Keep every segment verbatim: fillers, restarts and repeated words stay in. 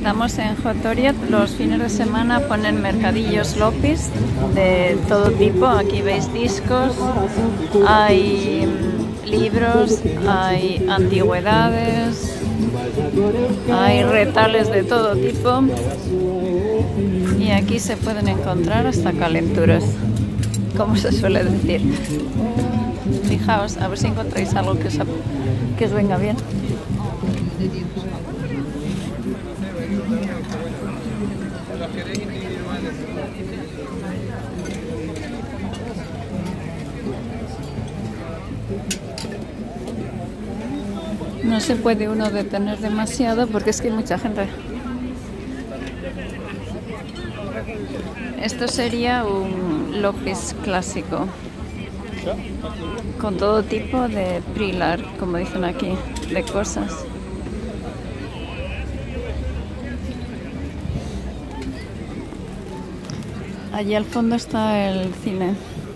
Estamos en Jotoriet. Los fines de semana ponen mercadillos Lopis de todo tipo. Aquí veis discos, hay libros, hay antigüedades, hay retales de todo tipo. Y aquí se pueden encontrar hasta calenturas, como se suele decir. Fijaos, a ver si encontráis algo que os, que os venga bien. No se puede uno detener demasiado porque es que hay mucha gente. Esto sería un Lopis clásico, con todo tipo de prilar, como dicen aquí, de cosas. Allí al fondo está el cine.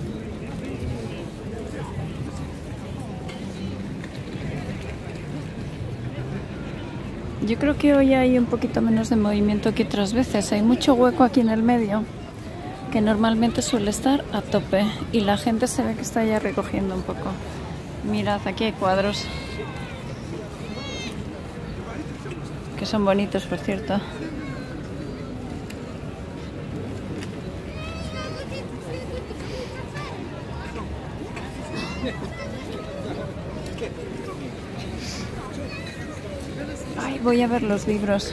Yo creo que hoy hay un poquito menos de movimiento que otras veces. Hay mucho hueco aquí en el medio, que normalmente suele estar a tope, y la gente se ve que está ya recogiendo un poco. Mirad, aquí hay cuadros que son bonitos, por cierto. Ay, voy a ver los libros.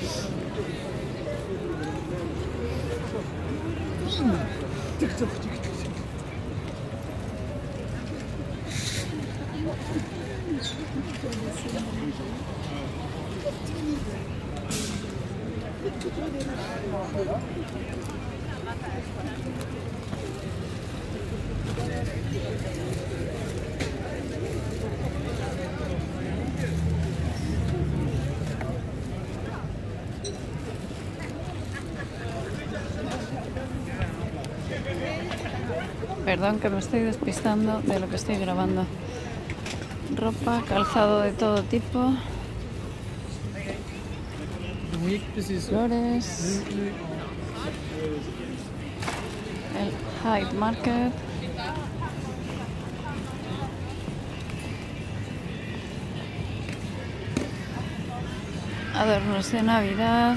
Perdón que me estoy despistando de lo que estoy grabando. Ropa, calzado de todo tipo. Flores. El Hyde Market. Adornos de Navidad.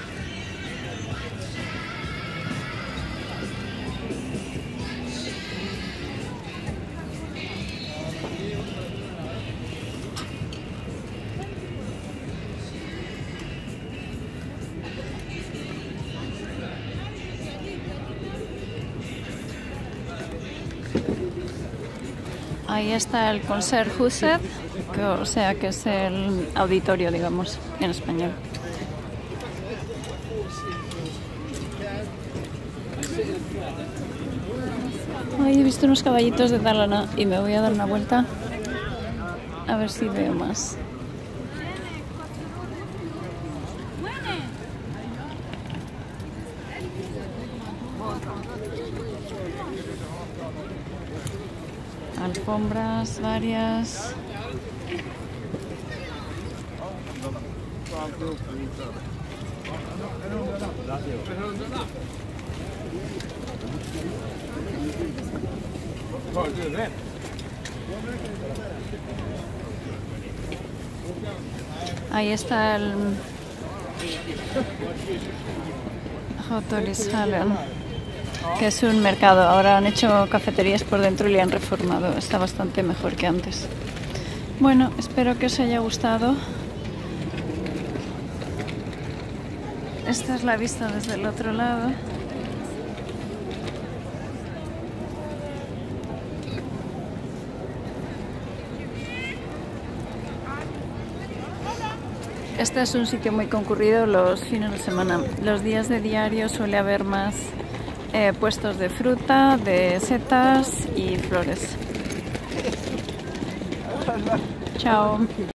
Ahí está el Concerthuset, que, o sea que es el auditorio, digamos, en español. Ahí he visto unos caballitos de Dalarna y me voy a dar una vuelta a ver si veo más. Alfombras varias. Ahí está el Jotoriet, que es un mercado. Ahora han hecho cafeterías por dentro y le han reformado. Está bastante mejor que antes. Bueno, espero que os haya gustado. Esta es la vista desde el otro lado. Este es un sitio muy concurrido los fines de semana. Los días de diario suele haber más eh, puestos de fruta, de setas y flores. Chao.